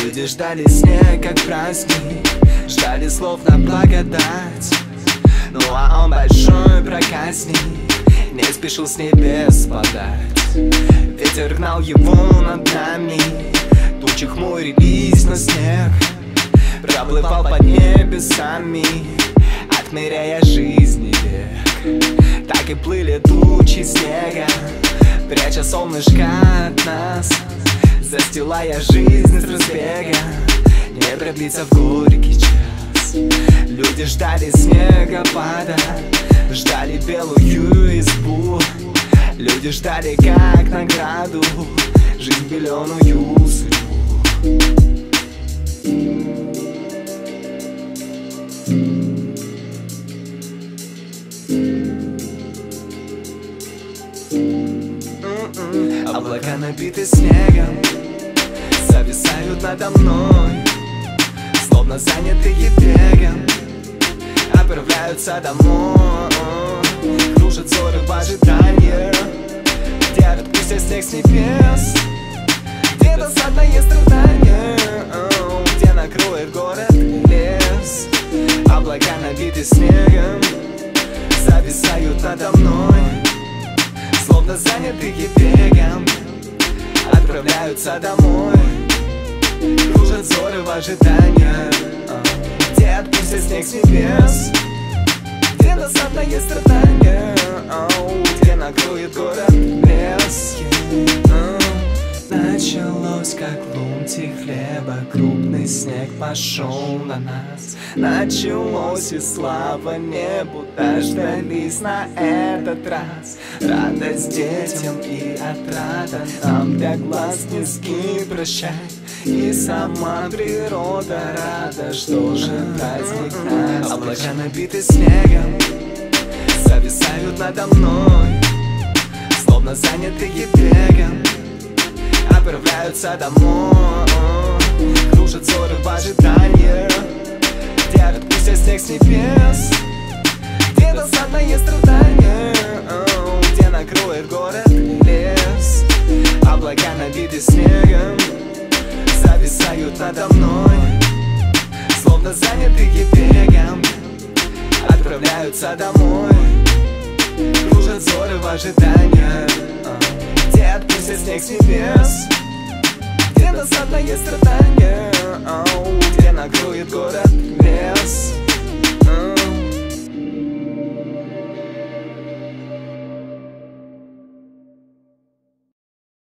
Люди ждали снег, как праздник, ждали слов на благодать. Ну а он большой проказник, не спешил с небес падать. Ветер гнал его над нами, тучи хмурились на снег. Проплывал под небесами, отмеряя жизни век. Так и плыли тучи снега, пряча солнышко от нас, застилая жизнь с разбега, не продлится в горький час. Люди ждали снегопада, ждали белую избу. Люди ждали как награду жизнь беленую судьбу. Облака набиты снегом, зависают надо мной, словно занятые бегом, отправляются домой. Кружат зоры в ожидании, где отпустят снег с небес, где досадное страдание, где накроет город лес. Облака набиты снегом, зависают надо мной, словно занятые бегом, отправляются домой. Кружат зоры в ожидании, где отпустят снег с небес, где досадное страдание, где накроет город лес. Началось как ломти хлеба, крупный снег пошел на нас. Началось, и слава небу, дождались на этот раз. Радость детям и отрада нам для глаз низкий прощай. И сама природа рада, что же праздник нас. Облака набиты снегом, зависают надо мной, словно занятые бегом, отправляются домой. Кружат зоры в ожидании, где отпустят снег с небес, где досадное страдание, где накроет город лес. Облака набиты снегом, зависают надо мной, словно занятые бегом, отправляются домой. Кружат зоры в ожидании, где отпустят снег с небес, где досадное страдание, где накроет